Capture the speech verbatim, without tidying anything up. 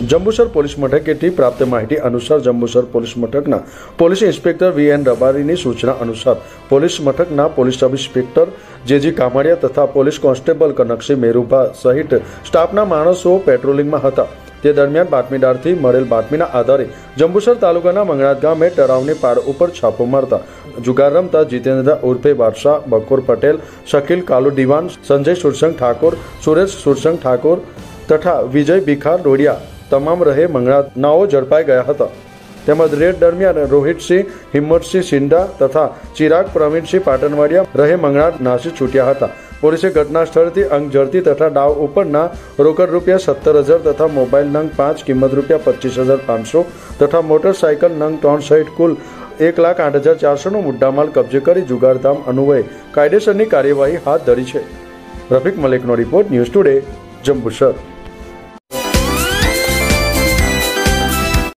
Jambusar police મથકેથી પ્રાપ્ત માહિતી અનુસાર જંબુસર પોલીસ મથકના પોલીસ ઇન્સ્પેક્ટર વી એન રબારીની સૂચના અનુસાર પોલીસ મથકના police sub inspector JG Kamdiya તથા પોલીસ કોન્સ્ટેબલ કનકસિંહ મેરુભા સહિત સ્ટાફના માણસો પેટ્રોલિંગમાં હતા। તે દરમિયાન બાતમીદારથી મળેલ બાતમીના આધારે જંબુસર તાલુકાના મંગળાત ગામે તળાવની પાળ ઉપર છાપો મારતા જુગાર રમતા જીતેન્દ્ર ઉર્ફે બાદશાહ, બકોર પટેલ, શકીલ કાલુ દિવાન, સંજય સુરસંગ ઠાકોર, સુરેશ સુરસંગ ઠાકોર તથા વિજય ભીખાર રોડિયા તમામ રહે મંગળાતનાઓ ઝડપાઈ ગયા હતા। તેમજ રેડ દરમિયાન રોહિતસિંહ હિંમતસિંહ સિંધા તથા ચિરાગ પ્રવીણસિંહ પાટણવાડિયા રહે મંગળાત નાસી છૂટ્યા હતા। પોલીસે ઘટના સ્થળથી અંક ઝડપી તથા દાવ ઉપરના રોકડ રૂપિયા સત્તર હજાર તથા મોબાઈલ નંગ પાંચ કિંમત રૂપિયા પચીસ હજાર પાંચસો તથા મોટરસાયકલ નંગ ત્રણ સહિત કુલ એક લાખ આઠ હજાર ચારસોનો મુદ્દામાલ કબજે કરી જુગારધામ અન્વયે કાયદેસરની કાર્યવાહી હાથ ધરી છે। રફીક મલેકનો રિપોર્ટ, ન્યૂઝ ટુડે, જંબુસર।